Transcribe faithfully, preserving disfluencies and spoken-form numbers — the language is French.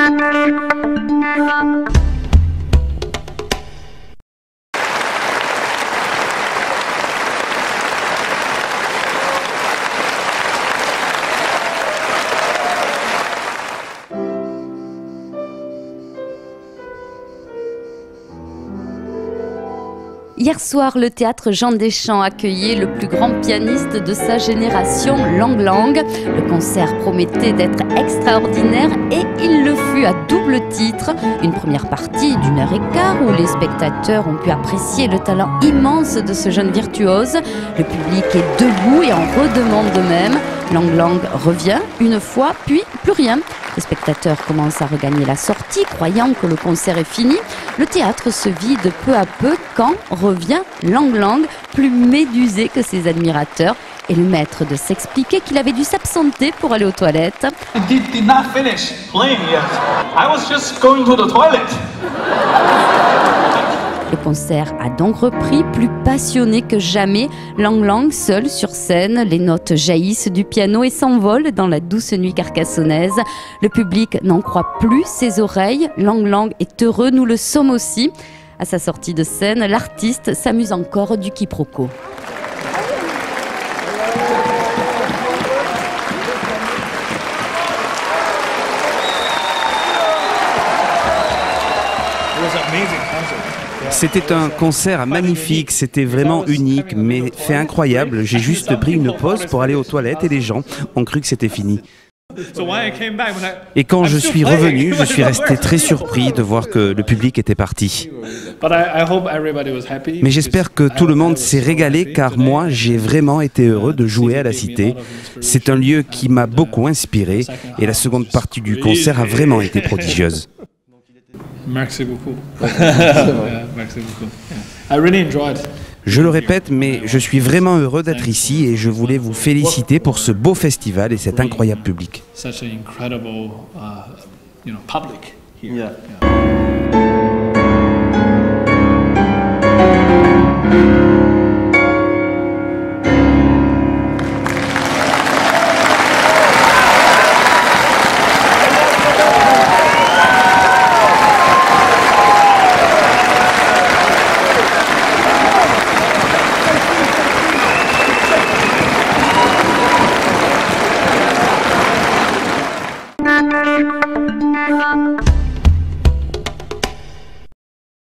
Hier soir, le théâtre Jean Deschamps accueillait le plus grand pianiste de sa génération, Lang Lang. Le concert promettait d'être extraordinaire et il le fut à double titre. Une première partie d'une heure et quart où les spectateurs ont pu apprécier le talent immense de ce jeune virtuose. Le public est debout et en redemande de même. Lang Lang revient une fois, puis plus rien. Les spectateurs commencent à regagner la sortie, croyant que le concert est fini. Le théâtre se vide peu à peu quand revient Lang Lang, plus médusé que ses admirateurs, et le maître de s'expliquer qu'il avait dû s'absenter pour aller aux toilettes. I did, did not finish playing yet. I was just going to the toilet. Le concert a donc repris, plus passionné que jamais. Lang Lang seul sur scène, les notes jaillissent du piano et s'envolent dans la douce nuit carcassonnaise. Le public n'en croit plus ses oreilles. Lang Lang est heureux, nous le sommes aussi. À sa sortie de scène, l'artiste s'amuse encore du quiproquo. C'était un concert magnifique, c'était vraiment unique, mais fait incroyable. J'ai juste pris une pause pour aller aux toilettes et les gens ont cru que c'était fini. Et quand je suis revenu, je suis resté très surpris de voir que le public était parti. Mais j'espère que tout le monde s'est régalé car moi, j'ai vraiment été heureux de jouer à la Cité. C'est un lieu qui m'a beaucoup inspiré et la seconde partie du concert a vraiment été prodigieuse. Merci beaucoup. Yeah, merci beaucoup. Yeah. I really enjoyed. Je le répète, mais je suis vraiment heureux d'être ici et je voulais vous féliciter pour ce beau festival et cet incroyable public. Such an incredible, uh, you know, public here. Yeah. Yeah.